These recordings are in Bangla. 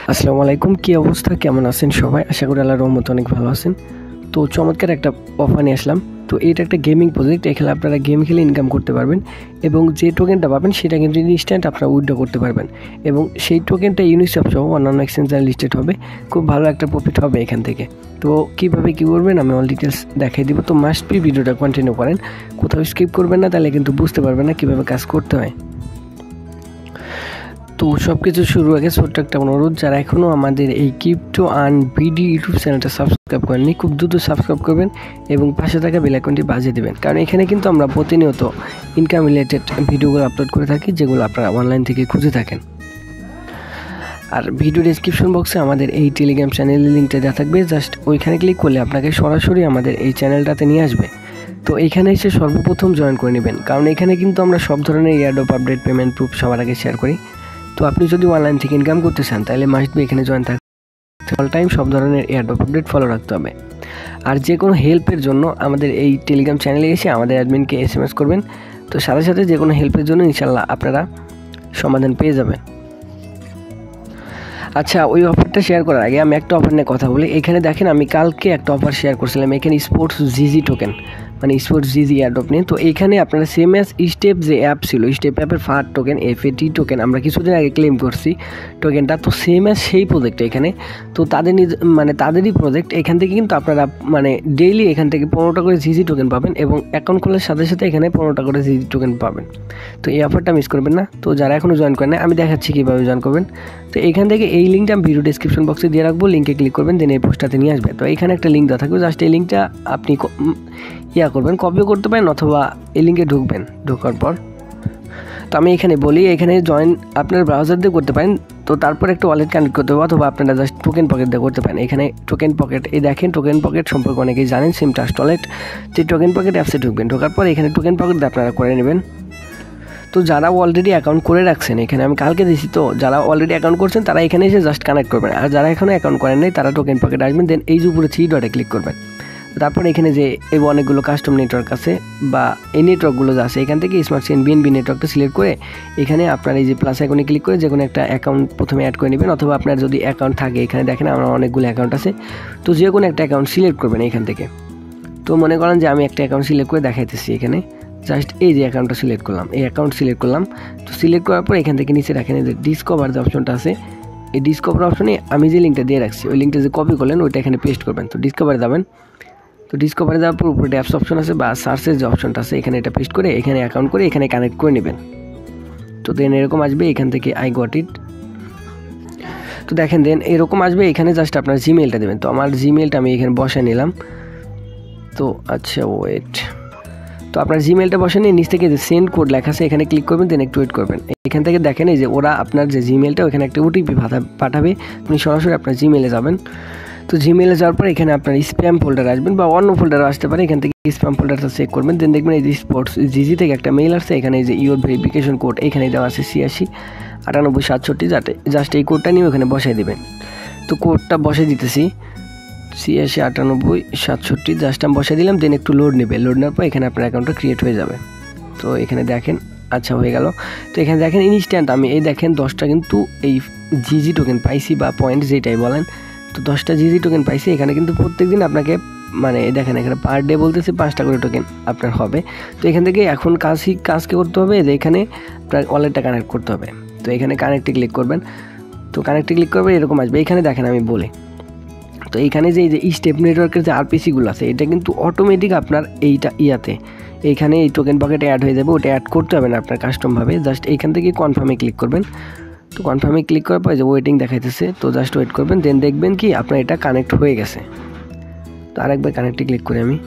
আসসালামু আলাইকুম, কি অবস্থা, কেমন আছেন সবাই? আশা করি আল্লাহর রহমতে অনেক ভালো আছেন। তো চমৎকার একটা অফার নিয়ে আসলাম। তো এটা একটা গেমিং প্রজেক্ট, এখানে আপনারা গেম খেলে ইনকাম করতে পারবেন এবং যে টোকেনটা পাবেন সেটা কিন্তু ইনস্ট্যান্ট আপনারা উইথড্র করতে পারবেন এবং সেই টোকেনটা ইউনিসেফ সহ অন্যান্য এক্সচেঞ্জে লিস্টেড হবে। খুব ভালো একটা প্রফিট হবে এখান থেকে। তো কীভাবে কী করবেন আমি অল ডিটেলস দেখিয়ে দিব। তো মাস্ট বি ভিডিওটা কন্টিনিউ করেন, কোথাও স্কিপ করবেন না, তাহলে কিন্তু বুঝতে পারবেন না কীভাবে কাজ করতে হয়। তো সব কিছু শুরু আগে ছোট্ট একটা অনুরোধ, যারা এখনও আমাদের এই ক্রিপ্টো আর্ন বিডি ইউটিউব চ্যানেলটা সাবস্ক্রাইব করেননি, খুব দ্রুত সাবস্ক্রাইব করবেন এবং পাশে থাকা বেল আইকনটি বাজিয়ে দেবেন, কারণ এখানে কিন্তু আমরা প্রতিনিয়ত ইনকাম রিলেটেড ভিডিওগুলো আপলোড করে থাকি, যেগুলো আপনারা অনলাইন থেকে খুঁজে থাকেন। আর ভিডিও ডেসক্রিপশন বক্সে আমাদের এই টেলিগ্রাম চ্যানেলের লিঙ্কটা দেওয়া থাকবে, জাস্ট ওইখানে ক্লিক করলে আপনাকে সরাসরি আমাদের এই চ্যানেলটাতে নিয়ে আসবে। তো এইখানে এসে সর্বপ্রথম জয়েন করে নেবেন, কারণ এখানে কিন্তু আমরা সব ধরনের এয়ারড্রপ আপডেট, পেমেন্ট প্রুফ সবার আগে শেয়ার করি। তো আপনি যদি অনলাইন থেকে ইনকাম করতে চান তাহলে মাস্ট বি এখানে জয়েন থাকতে, অল টাইম সব ধরনের এয়ারড্রপ আপডেট ফলো রাখতে হবে। আর যে কোনো হেল্পের জন্য আমাদের এই টেলিগ্রাম চ্যানেলে এসে আমাদের অ্যাডমিনকে SMS করবেন। তো সাথে সাথে যে কোনো হেল্পের জন্য ইনশাল্লাহ আপনারা সমাধান পেয়ে যাবেন। আচ্ছা, ওই অফারটা শেয়ার করার আগে আমি একটা অফার নিয়ে কথা বলি। এখানে দেখেন, আমি কালকে একটা অফার শেয়ার করছিলাম এখানে স্পোর্টস জিজি টোকেন, মানে স্পোর্টস জিজি এয়ারড্রপ নিয়ে। তো এইখানে আপনারা সেম অ্যাজ স্টেপ যে অ্যাপ ছিল, স্টেপ অ্যাপের ফার টোকেন, FAT টোকেন আমরা কিছুদিন আগে ক্লেম করছি টোকেনটা, তো সেম অ্যাজ সেই প্রজেক্ট এখানে। তো তাদের তাদেরই প্রজেক্ট, এখান থেকে কিন্তু আপনারা ডেইলি এখান থেকে 15টা করে জিজি টোকেন পাবেন এবং অ্যাকাউন্ট খোলার সাথে সাথে এখানে 15টা করে জিজি টোকেন পাবেন। তো এই অফারটা মিস করবেন না। তো যারা এখনও জয়েন করেন না, আমি দেখাচ্ছি কীভাবে জয়েন করবেন। তো এইখান থেকে এই লিঙ্কটা আমি ভিডিও ডেসক্রিপশন বক্সে দিয়ে রাখবো, লিঙ্কে ক্লিক করবেন, দেন এই পোস্টটাতে নিয়ে আসবে। তো এখানে একটা লিঙ্ক দেওয়া থাকবে, জাস্ট এই লিঙ্কটা আপনি করবেন, কপিও করতে পারেন অথবা এই লিঙ্কে ঢুকবেন। ঢোকার পর তো আমি এখানে বলি, এখানে জয়েন আপনার ব্রাউজার দিয়ে করতে পারেন। তো তারপর একটা ওয়ালেট কানেক্ট করতে হবে অথবা আপনারা জাস্ট টোকেন পকেট দিয়ে করতে পারেন। এখানে টোকেন পকেট, এই দেখেন টোকেন পকেট সম্পর্কে অনেকেই জানেন, সিম ট্রাস্ট ওয়ালেট। যে টোকেন পকেট অ্যাপসে ঢুকবেন, ঢোকার পর এখানে টোকেন পকেট দিয়ে আপনারা করে নেবেন। তো যারা অলরেডি অ্যাকাউন্ট করে রাখছেন, এখানে আমি কালকে দিয়েছি, তো যারা অলরেডি অ্যাকাউন্ট করছেন তারা এখানে এসে জাস্ট কানেক্ট করবেন। আর যারা এখনও অ্যাকাউন্ট করেন নাই তারা টোকেন পকেট আসবেন, দেন এই যে উপরে 3 ডটে ক্লিক করবেন। তারপর এখানে যে এই অনেকগুলো কাস্টম নেটওয়ার্ক আছে বা এই নেটওয়ার্কগুলো যা আছে, এখান থেকে স্মার্ট চেইন BNB নেটওয়ার্কটা সিলেক্ট করে এখানে আপনার এই যে প্লাস আইকনে ক্লিক করে যে কোনো একটা অ্যাকাউন্ট প্রথমে অ্যাড করে নেবেন, অথবা আপনার যদি অ্যাকাউন্ট থাকে, এখানে দেখেন আমার অনেকগুলো অ্যাকাউন্ট আছে, তো যে কোনো একটা অ্যাকাউন্ট সিলেক্ট করবেন এখান থেকে। তো মনে করেন যে আমি একটা অ্যাকাউন্ট সিলেক্ট করে দেখাইতেছি, এখানে জাস্ট এই যে অ্যাকাউন্টটা সিলেক্ট করলাম, এই অ্যাকাউন্ট সিলেক্ট করলাম। তো সিলেক্ট করার পর এখান থেকে নিচে রাখেন যে ডিসকভার যে অপশনটা আছে, এই ডিসকভার অপশনে আমি যে লিঙ্কটা দিয়ে রাখছি ওই লিঙ্কটা যে কপি করলেন ওইটা এখানে পেস্ট করবেন। তো ডিসকভারে যাবেন, তো ডিসকভারে যাওয়ার পর উপরে অ্যাপস অপশন আছে বা সার্চের যে অপশনটা আছে, এখানে এটা পেস্ট করে এখানে অ্যাকাউন্ট করে এখানে কানেক্ট করে নেবেন। তো দেন এরকম আসবে, এখান থেকে আই গট ইট। তো দেখেন দেন এরকম আসবে, এখানে জাস্ট আপনার জিমেলটা দেবেন। তো আমার জিমেলটা আমি এখানে বসে নিলাম। তো আচ্ছা ওয়েট, তো আপনার জিমেলটা বসে নিয়ে নিচ থেকে যে সেন্ড কোড লেখা আছে এখানে ক্লিক করবেন, দেন একটু ওয়েট করবেন। এখান থেকে দেখেন এই যে ওরা আপনার যে জিমেলটা, ওখানে একটা OTP পাঠাবে, আপনি সরাসরি আপনার জিমেলে যাবেন। তো জিমেলে যাওয়ার পর এখানে আপনার স্প্যাম ফোল্ডার আসবেন বা অন্য ফোল্ডারও আসতে পারে, এখান থেকে স্প্যাম ফোল্ডারটা চেক করবেন, দেন দেখবেন এই যে স্পোর্টস জিজি থেকে একটা মেইল আসছে, এখানে এই যে ইওর ভেরিফিকেশন কোড এখানে দেওয়া আছে 86 98 67, জাস্ট এই কোডটা নিয়ে ওখানে বসাই দেবেন। তো কোডটা বসে দিতেছি 86 98 67, জাস্ট আমি বসে দিলাম, দেন একটু লোড নেবে, লোড নেওয়ার পর এখানে আপনার অ্যাকাউন্টটা ক্রিয়েট হয়ে যাবে। তো এখানে দেখেন, আচ্ছা হয়ে গেল। তো এখানে দেখেন ইনস্ট্যান্ট আমি এই দেখেন 10টা কিন্তু এই জিজি টোকেন পাইছি বা পয়েন্ট যেটাই বলেন। তো 10টা জিজি টোকেন পাইছি। এখানে কিন্তু প্রত্যেকদিন আপনাকে দেখেন এখানে পার ডে বলতেছে 5টা করে টোকেন আপনার হবে। তো এখান থেকে এখন কাজকে করতে হবে যে এখানে আপনার ওয়ালেটটা কানেক্ট করতে হবে। তো এখানে কানেক্টে ক্লিক করবেন। তো কানেক্টে ক্লিক করবে, এরকম আসবে। এখানে দেখেন আমি বলি, তো এইখানে যে স্টেপ নেটওয়ার্কের যে RPC-গুলো আছে, এটা কিন্তু অটোমেটিক আপনার এইটা এইখানে এই টোকেন পকেটে অ্যাড হয়ে যাবে, ওটা অ্যাড করতে হবে না আপনার কাস্টমভাবে, জাস্ট এইখান থেকে কনফার্মে ক্লিক করবেন। তো কনফার্মে ক্লিক করার পর যে ওয়েটিং দেখাইতেছে, তো জাস্ট ওয়েট করবেন, দেন দেখবেন কি আপনার এটা কানেক্ট হয়ে গেছে। তো আরেকবার কানেক্টে ক্লিক করি আমি,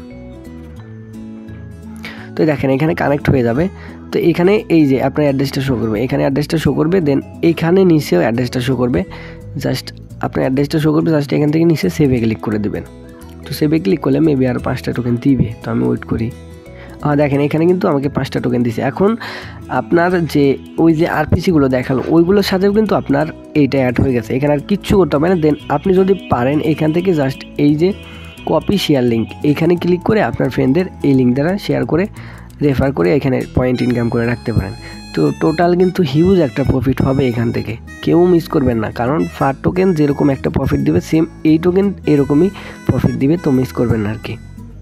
তো দেখেন এখানে কানেক্ট হয়ে যাবে। তো এখানে এই যে আপনার অ্যাড্রেসটা শো করবে, এখানে অ্যাড্রেসটা শো করবে, দেন এইখানে নিচেও অ্যাড্রেসটা শো করবে, জাস্ট আপনার অ্যাড্রেসটা শো করবে, জাস্ট এখান থেকে নিচে সেভে ক্লিক করে দেবেন। তো সেভে ক্লিক করলে মেবি আর 5টা টোকেন দিবে। তো আমি ওয়েট করি, দেখেন এখানে কিন্তু আমাকে 5টা টোকেন দিছে। এখন আপনার যে ওই যে RPC-গুলো দেখালো ওইগুলোর সাথেও কিন্তু আপনার এইটা অ্যাড হয়ে গেছে, এখানে আর কিচ্ছু করতে হবে না। দেন আপনি যদি পারেন এখান থেকে জাস্ট এই যে কপি শেয়ার লিঙ্ক, এইখানে ক্লিক করে আপনার ফ্রেন্ডদের এই লিঙ্ক দ্বারা শেয়ার করে রেফার করে এখানে পয়েন্ট ইনকাম করে রাখতে পারেন। তো টোটাল কিন্তু হিউজ একটা প্রফিট হবে এখান থেকে, কেউ মিস করবেন না, কারণ ফার টোকেন যেরকম একটা প্রফিট দিবে সেম এই টোকেন এরকমই প্রফিট দিবে, তো মিস করবেন না আর কি।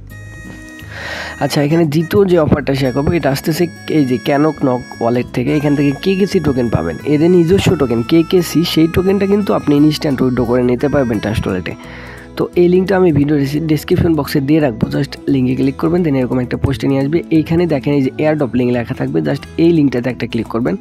আচ্ছা, এখানে দ্বিতীয় যে অফারটা শেয়ার করবো এটা আসতেছে এই যে Knocknok ওয়ালেট থেকে। এখান থেকে KKC টোকেন পাবেন, এদের নিজস্ব টোকেন KKC, সেই টোকেনটা কিন্তু আপনি ইনস্ট্যান্ট উইথড্র করে নিতে পারবেন Teust ওয়ালেটে। তো এই লিঙ্কটা আমি ভিডিও ডিসক্রিপশন বক্সে দিয়ে রাখবো, জাস্ট লিঙ্কে ক্লিক করবেন, দেন এরকম একটা পোস্টে নিয়ে আসবে। এইখানে দেখেন এই যে Airdrop লিঙ্ক লেখা থাকবে, জাস্ট এই লিঙ্কটাতে একটা ক্লিক করবেন।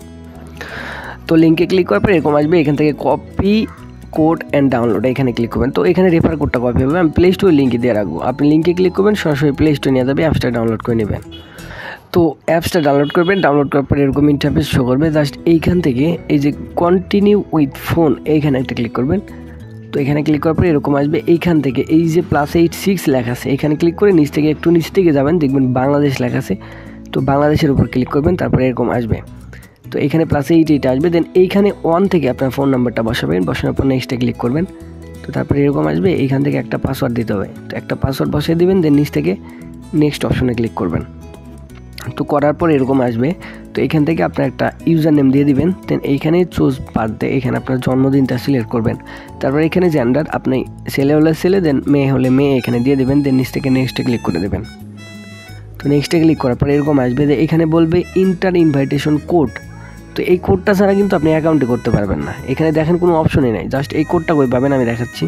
তো লিঙ্কে ক্লিক করার পর এরকম আসবে, এখান থেকে কপি কোড অ্যান্ড ডাউনলোড এখানে ক্লিক করবেন। তো এখানে রেফার কোডটা কপি হবে, আমি প্লে স্টোর লিঙ্কে দিয়ে রাখবো, আপনি লিঙ্কে ক্লিক করবেন, সরাসরি প্লে স্টোরে নিয়ে যাবে, অ্যাপসটা ডাউনলোড করে নেবেন। তো অ্যাপসটা ডাউনলোড করবেন, ডাউনলোড করার পর এরকম ইন্টারফেস শো করবে, জাস্ট এইখান থেকে এই যে কন্টিনিউ উইথ ফোন এইখানে একটা ক্লিক করবেন। তো এখানে ক্লিক করার পর এরকম আসবে, এইখান থেকে এই যে +86 লেখা আছে এখানে ক্লিক করে নিচ থেকে একটু নিচ থেকে যাবেন, দেখবেন বাংলাদেশ লেখা আছে, তো বাংলাদেশের উপর ক্লিক করবেন, তারপরে এরকম আসবে। তো এখানে +88 আসবে, দেন এইখানে 1 থেকে আপনার ফোন নাম্বারটা বসাবেন, বসানোর পর নেক্সটে ক্লিক করবেন। তো তারপরে এরকম আসবে, এইখান থেকে একটা পাসওয়ার্ড দিতে হবে, তো একটা পাসওয়ার্ড বসিয়ে দিবেন, দেন নিচ থেকে নেক্সট অপশনে ক্লিক করবেন। তো করার পর এরকম আসবে, তো এখান থেকে আপনার একটা ইউজার নেম দিয়ে দিবেন, দেন এইখানে চুজ বার্থডে, এখানে আপনার জন্মদিনটা সিলেক্ট করবেন। তারপর এখানে জেন্ডার আপনি ছেলে হলে ছেলে, দেন মেয়ে হলে মেয়ে এখানে দিয়ে দেবেন, দেন নিচ থেকে নেক্সটে ক্লিক করে দেবেন। তো নেক্সটে ক্লিক করার পর এরকম আসবে যে এখানে বলবে ইন্টার ইনভাইটেশন কোড। তো এই কোডটা ছাড়া কিন্তু আপনি অ্যাকাউন্টে করতে পারবেন না, এখানে দেখেন কোনো অপশনই নাই, জাস্ট এই কোডটা কই পাবেন আমি দেখাচ্ছি।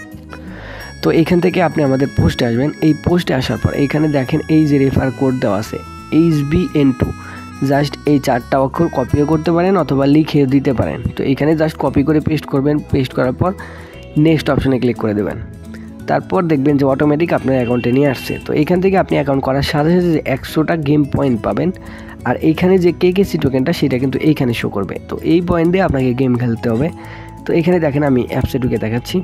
তো এইখান থেকে আপনি আমাদের পোস্টে আসবেন, এই পোস্টে আসার পর এইখানে দেখেন এই যে রেফার কোড দেওয়া আছে HBN2, জাস্ট এই 4টা অক্ষর কপিও করতে পারেন অথবা লিখে দিতে পারেন। তো এখানে জাস্ট কপি করে পেস্ট করবেন, পেস্ট করার পর নেক্সট অপশনে ক্লিক করে দেবেন, তারপর দেখবেন যে অটোমেটিক আপনার অ্যাকাউন্টে নিয়ে আসছে। তো এখান থেকে আপনি অ্যাকাউন্ট করার সাথে সাথে যে 100টা গেম পয়েন্ট পাবেন, আর এইখানে যে KKC টোকেনটা সেটা কিন্তু এইখানে শো করবে, তো এই পয়েন্ট দিয়ে আপনাকে গেম খেলতে হবে। তো এখানে দেখেন আমি অ্যাপসে ঢুকে দেখাচ্ছি।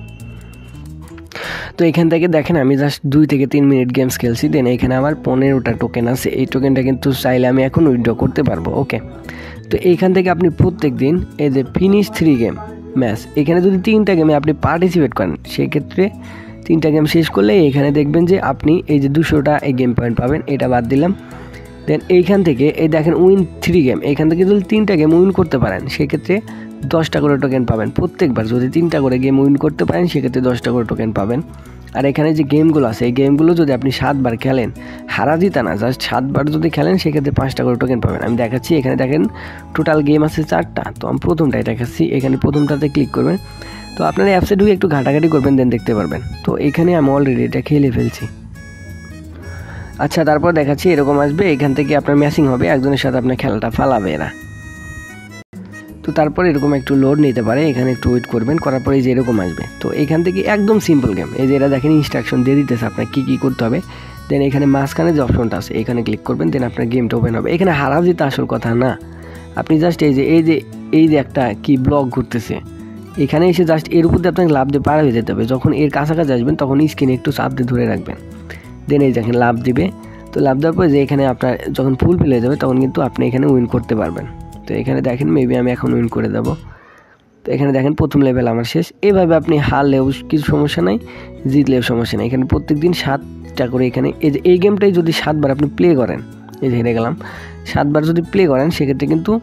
তো এখান থেকে দেখেন আমি জাস্ট 2 থেকে 3 মিনিট গেমস খেলছি, দেন এখানে আমার 15টা টোকেন আছে, এই টোকেনটা কিন্তু চাইলে আমি এখন উইথড্র করতে পারবো। ওকে, তো এইখান থেকে আপনি প্রত্যেক দিন এই যে ফিনিশ 3 গেম ম্যাচ, এখানে যদি 3টা গেমে আপনি পার্টিসিপেট করেন, সেক্ষেত্রে 3টা গেম শেষ করলে এখানে দেখবেন যে আপনি এই যে 200টা এই গেম পয়েন্ট পাবেন, এটা বাদ দিলাম। দেন এইখান থেকে এই দেখেন উইন 3 গেম, এখান থেকে যদি 3টা গেম উইন করতে পারেন সেক্ষেত্রে 10টা করে টোকেন পাবেন প্রত্যেকবার, যদি 3টা করে গেম উইন করতে পারেন সেক্ষেত্রে 10টা করে টোকেন পাবেন। আর এখানে যে গেমগুলো আছে এই গেমগুলো যদি আপনি 7বার খেলেন, হারা জিতা না, জাস্ট 7বার যদি খেলেন সেক্ষেত্রে 5টা করে টোকেন পাবেন। আমি দেখাচ্ছি, এখানে দেখেন টোটাল গেম আছে 4টা, তো আমি প্রথমটাই দেখাচ্ছি, এখানে প্রথমটাতে ক্লিক করবেন। তো আপনারা অ্যাপসে ঢুকে একটু ঘাটাঘাটি করবেন, দেন দেখতে পারবেন। তো এখানে আমি অলরেডি এটা খেলে ফেলছি। আচ্ছা, তারপর দেখাচ্ছি এরকম আসবে, এখান থেকে আপনার ম্যাচিং হবে, একজনের সাথে আপনার খেলাটা ফালাবে এরা। তো তারপর এরকম একটু লোড নিতে পারে, এখানে একটু ওয়েট করবেন, করার পরে যে এরকম আসবে। তো এখান থেকে একদম সিম্পল গেম, এই যে এরা দেখেন ইনস্ট্রাকশন দিয়ে দিতেছে আপনার কী করতে হবে। দেন এখানে মাঝখানে যে অপশনটা আছে এখানে ক্লিক করবেন, দেন আপনার গেমটা ওপেন হবে। এখানে হারা যেতে আসল কথা না, আপনি জাস্ট এই যে একটা কি ব্লক ঘুরতেছে, এখানে এসে জাস্ট এর উপর দিয়ে আপনাকে লাভ দিয়ে পার হয়ে যেতে হবে। যখন এর কাছাকাছি আসবেন তখন স্ক্রিনে একটু চাপ দিয়ে ধরে রাখবেন, দেন এই দেখেন লাভ দিবে। তো লাভ দেওয়ার পরে যে এখানে আপনার যখন ফুল ফিল হয়ে যাবে তখন কিন্তু আপনি এখানে উইন করতে পারবেন। তো এখানে দেখেন মেবি আমি এখন উইন করে দেবো। তো এখানে দেখেন প্রথম লেভেল আমার শেষ। এইভাবে আপনি হারলেও কিছু সমস্যা নাই, জিতলেও সমস্যা নেই। এখানে প্রত্যেক দিন 7টা করে, এখানে এই গেমটাই যদি 7বার আপনি প্লে করেন, এই যে হেরে গেলাম, 7বার যদি প্লে করেন সেক্ষেত্রে কিন্তু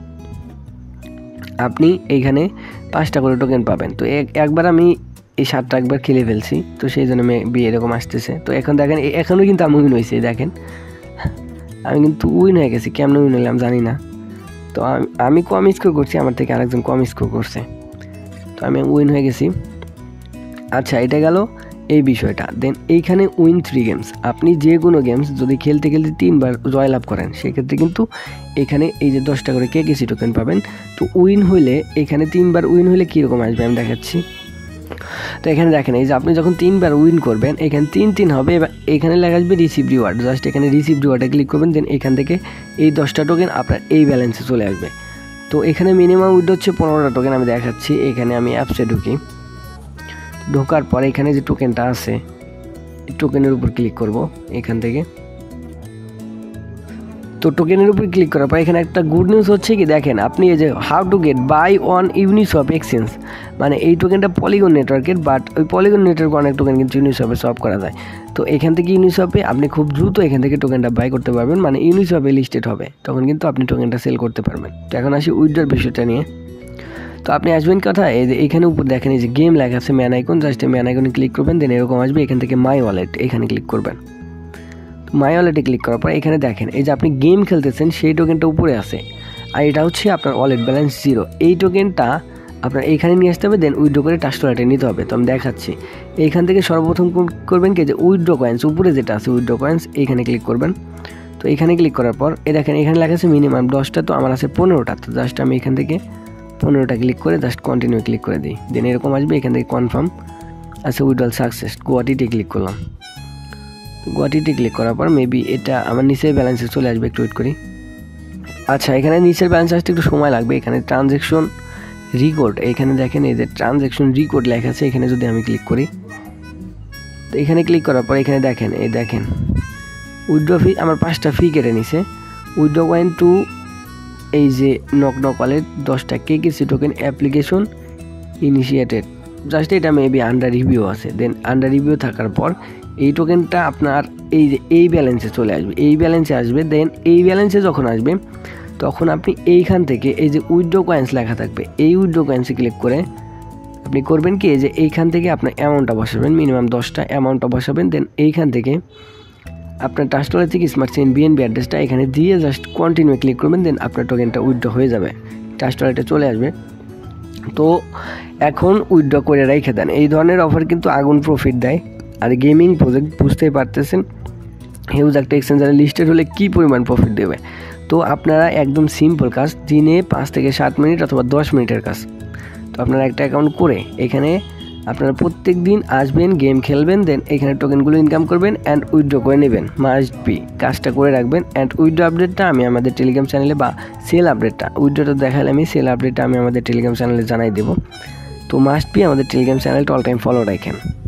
আপনি এইখানে 5টা করে টোকেন পাবেন। তো একবার আমি এই 7টা একবার খেলে ফেলছি, তো সেই জন্য মেবি এরকম আসতেছে। তো এখন দেখেন এখনও কিন্তু আমি উইন হয়েছি, দেখেন আমি কিন্তু উইন হয়ে গেছি। কেমন উইন হলাম জানি না, তো আমি কম স্কোর করছি, আমার থেকে আরেকজন কম স্কোর করছে, তো আমি উইন হয়ে গেছি। আচ্ছা, এটা গেল এই বিষয়টা। দেন এইখানে উইন 3 গেমস, আপনি যে কোনো গেমস যদি খেলতে 3বার জয়লাভ করেন সেক্ষেত্রে কিন্তু এখানে এই যে 10টা করে KKC টোকেন পাবেন। তো উইন হইলে এখানে 3বার উইন হইলে কীরকম আসবে আমি দেখাচ্ছি। তো এখানে দেখেন এই যে আপনি যখন 3বার উইন করবেন এখানে 3 হবে, এবার এখানে লেখা আসবে রিসিভ রিওয়ার্ড, জাস্ট এখানে রিসিভ রিওয়ার্ডে ক্লিক করবেন, দেন এখান থেকে এই 10টা টোকেন আপনার এই ব্যালেন্সে চলে আসবে। তো এখানে মিনিমাম উইথড্র হচ্ছে 15টা টোকেন, আমি দেখাচ্ছি। এখানে আমি অ্যাপসে ঢোকার পর এখানে যে টোকেনটা আছে টোকেনের উপর ক্লিক করব, এখান থেকে তো টোকেনের উপর ক্লিক করার পর এখানে একটা গুড নিউজ হচ্ছে কি দেখেন, আপনি এই যে how to get buy on Uniswap exchange, মানে এই টোকেনটা পলিগন নেটওয়ার্কের, বাট ওই পলিগন নেটওয়ার্ক অনেক টোকেন কিন্তু ইউনিসওয়াপে সলভ করা যায়। তো এখান থেকে ইউনিসওয়াপে আপনি খুব দ্রুত এখান থেকে টোকেনটা বাই করতে পারবেন, মানে ইউনিসওয়াপে লিস্টেড হবে, তখন কিন্তু আপনি টোকেনটা সেল করতে পারবেন। তো এখন আসি উইথড্রর বিষয়টা নিয়ে। তো আপনি আসবেন কোথায়, এই যে এখানে উপর দেখেন এই যে গেম লেখা আছে ম্যান আইকন, জাস্ট ম্যান আইকনে ক্লিক করবেন, দেন এরকম আসবে, এখান থেকে মাই ওয়ালেট এখানে ক্লিক করবেন। মাই ওয়ালেটে ক্লিক করার পর এখানে দেখেন এই যে আপনি গেম খেলতেছেন সেই টোকেনটা উপরে আছে, আর এটা হচ্ছে আপনার ওয়ালেট ব্যালেন্স 0। এই টোকেনটা আপনার এইখানে নিয়ে আসতে হবে, দেন উইথড্র করে টাস্ট ওয়ালেটে নিতে হবে। তো আমি দেখাচ্ছি, এইখান থেকে সর্বপ্রথম করবেন কি যে উইথড্র কয়েন্স, উপরে যেটা আছে উইথড্র কয়েন্স এইখানে ক্লিক করবেন। তো এখানে ক্লিক করার পর এই দেখেন এখানে লেখা আছে মিনিমাম 10টা, তো আমার আছে 15টা। তো জাস্ট আমি এখান থেকে 15টা ক্লিক করে জাস্ট কন্টিনিউ ক্লিক করে দিই, দেন এরকম আসবে, এখান থেকে কনফার্ম আছে উইথড্রল সাকসেস, গুয়াহাটিতে ক্লিক করলাম। গুয়াহাটিতে ক্লিক করার পর মেবি এটা আমার নিচের ব্যালেন্সে চলে আসবে, একটু ওয়েট করি। আচ্ছা, এখানে নিচের ব্যালেন্স আসতে একটু সময় লাগবে। এখানে ট্রানজ্যাকশন রিকোড, এখানে দেখেন এই যে ট্রানজ্যাকশন রিকোড লেখা আছে, এখানে যদি আমি ক্লিক করি, তো এখানে ক্লিক করার পর এখানে দেখেন এই দেখেন উইথড্র ফি আমার 5টা ফি কেটে নিছে। উইথড্র কয়েন টু এই যে নকনক ওয়ালেট 10টা KKC token application initiated, just এটা মেবি আন্ডার রিভিউ আছে। দেন আন্ডার রিভিউ থাকার পর এই টোকেনটা আপনার এই যে এই ব্যালেন্সে চলে আসবে, এই ব্যালেন্সে আসবে। দেন এই ব্যালেন্সে যখন আসবে তখন আপনি এইখান থেকে এই যে উইথড্র কয়েন্স লেখা থাকবে, এই উইথড্র কয়েন্সে ক্লিক করে আপনি করবেন কি এই যে এইখান থেকে আপনার অ্যামাউন্টটা বসাবেন, মিনিমাম 10টা অ্যামাউন্টটা বসাবেন। দেন এইখান থেকে আপনার ট্রাস্ট ওয়ালেট থেকে স্মার্ট চেইন বিএনবি অ্যাড্রেসটা এখানে দিয়ে জাস্ট কন্টিনিউ ক্লিক করবেন, দেন আপনার টোকেনটা উইথড্র হয়ে যাবে, ট্রাস্ট ওয়ালেটে চলে আসবে। তো এখন উইথড্র করে রেখে দেন। এই ধরনের অফার কিন্তু আগুন প্রফিট দেয়, আর গেমিং প্রজেক্ট বুঝতেই পারতেছেন হিউজ একটা এক্সচেঞ্জারে লিস্টেড হলে কী পরিমাণ প্রফিট দেবে। তো আপনারা একদম সিম্পল কাজ, দিনে 5 থেকে 7 মিনিট অথবা 10 মিনিটের কাজ। তো আপনারা একটা অ্যাকাউন্ট করে এখানে আপনারা প্রত্যেক দিন আসবেন, গেম খেলবেন, দেন এখানে টোকেনগুলো ইনকাম করবেন অ্যান্ড উইথড্র করে নেবেন। মাস্ট বি কাজটা করে রাখবেন। অ্যান্ড উইথড্র আপডেটটা আমি আমাদের টেলিগ্রাম চ্যানেলে, বা সেল আপডেটটা, উইথড্রটা দেখালে আমি সেল আপডেটটা আমি আমাদের টেলিগ্রাম চ্যানেলে জানাই দেবো। তো মাস্ট বি আমাদের টেলিগ্রাম চ্যানেলটা অল টাইম ফলো রাখেন।